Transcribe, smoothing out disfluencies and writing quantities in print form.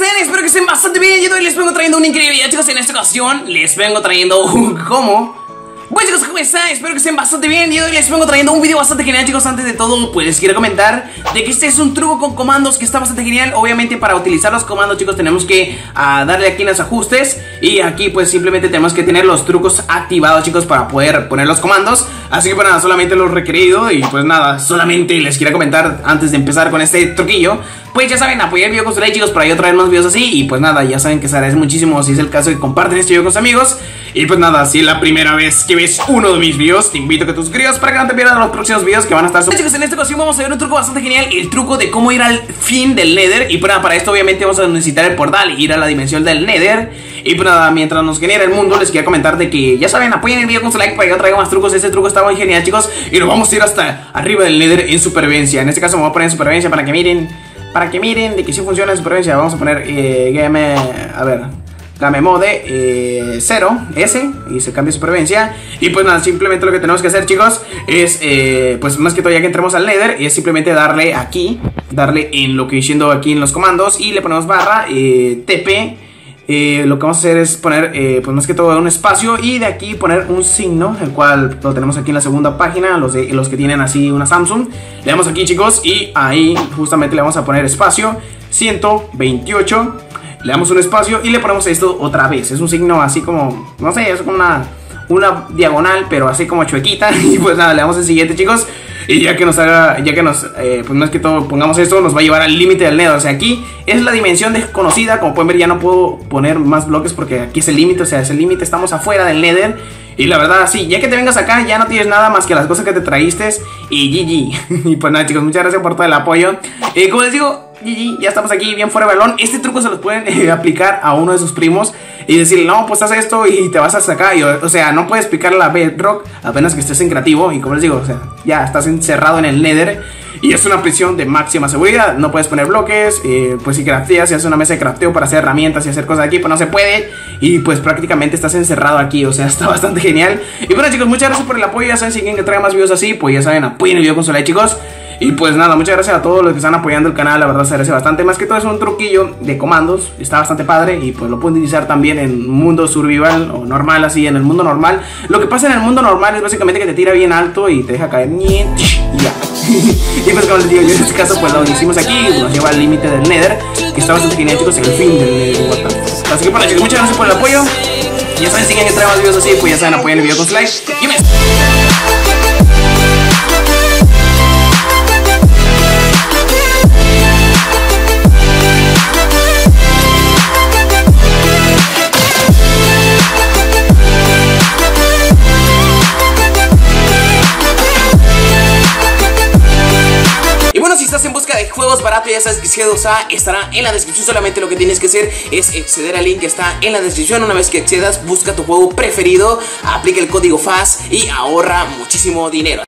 estén? Espero que estén bastante bien. Y hoy les vengo trayendo una increíble video, chicos. En esta ocasión les vengo trayendo un ¿cómo? Bueno, chicos, ¿cómo están? Espero que estén bastante bien. Y hoy les vengo trayendo un video bastante genial, chicos. Antes de todo, pues les quiero comentar de que este es un truco con comandos que está bastante genial. Obviamente para utilizar los comandos, chicos, tenemos que darle aquí en los ajustes. Y aquí pues simplemente tenemos que tener los trucos activados, chicos, para poder poner los comandos. Así que pues nada, solamente lo requerido. Y pues nada, solamente les quiero comentar antes de empezar con este truquillo. Pues ya saben, apoyar el video con su like, chicos, para yo traer más videos así. Y pues nada, ya saben que se agradece muchísimo si es el caso que comparten este video con sus amigos. Y pues nada, si es la primera vez que ves uno de mis videos, te invito a que te suscribas para que no te pierdas los próximos videos que van a estar subiendo. Chicos, en esta ocasión vamos a ver un truco bastante genial. El truco de cómo ir al fin del Nether. Y pues nada, para esto obviamente vamos a necesitar el portal, ir a la dimensión del Nether. Y pues nada, mientras nos genera el mundo, les quiero comentar de que ya saben, apoyen el video con su like para que yo traiga más trucos. Este truco está muy genial, chicos, y nos vamos a ir hasta arriba del Nether en supervivencia. En este caso me voy a poner en supervivencia para que miren de que sí funciona en supervivencia. Vamos a poner Game Mode 0 S y se cambia supervivencia. Y pues nada, simplemente lo que tenemos que hacer, chicos, es pues más que todo, ya que entremos al Nether, es simplemente darle aquí, darle en lo que diciendo aquí en los comandos, y le ponemos barra TP. Lo que vamos a hacer es poner pues más que todo un espacio, y de aquí poner un signo, el cual lo tenemos aquí en la segunda página. Los que tienen así una Samsung, le damos aquí, chicos, y ahí justamente le vamos a poner espacio 128. Le damos un espacio y le ponemos esto otra vez. Es un signo así como, no sé, es como una diagonal, pero así como chuequita. Y pues nada, le damos el siguiente, chicos. Y ya que nos haga, pues más que todo pongamos esto, nos va a llevar al límite del Nether. O sea, aquí es la dimensión desconocida. Como pueden ver, ya no puedo poner más bloques porque aquí es el límite. O sea, es el límite, estamos afuera del Nether. Y la verdad, sí, ya que te vengas acá, ya no tienes nada más que las cosas que te traíste. Y GG. Y pues nada, chicos, muchas gracias por todo el apoyo. Como les digo, GG, ya estamos aquí bien fuera de balón. Este truco se los pueden aplicar a uno de sus primos y decirle, no, pues haz esto y te vas hasta acá. Y, o sea, no puedes explicarle a Bedrock apenas que estés en creativo. Y como les digo, o sea, ya estás encerrado en el Nether y es una prisión de máxima seguridad. No puedes poner bloques. Pues si crafteas, si haces una mesa de crafteo para hacer herramientas y hacer cosas aquí, pues no se puede. Y pues prácticamente estás encerrado aquí. O sea, está bastante genial. Y bueno, chicos, muchas gracias por el apoyo. Ya saben, si quieren que traiga más videos así, pues ya saben, apoyen el video con su like, chicos. Y pues nada, muchas gracias a todos los que están apoyando el canal. La verdad se agradece bastante. Más que todo es un truquillo de comandos, está bastante padre. Y pues lo pueden utilizar también en mundo survival o normal, así en el mundo normal. Lo que pasa en el mundo normal es básicamente que te tira bien alto y te deja caer y ya. Y pues como les digo, yo en este caso pues lo hicimos aquí, nos lleva al límite del Nether, que está bastante genial, chicos, el fin del Nether. Así que bueno, chicos, muchas gracias por el apoyo. Ya saben, si quieren que traiga más videos así, pues ya saben, apoyen el video con su like. Y me... en busca de juegos baratos, ya sabes que G2A estará en la descripción. Solamente lo que tienes que hacer es acceder al link que está en la descripción. Una vez que accedas, busca tu juego preferido, aplica el código FAS y ahorra muchísimo dinero.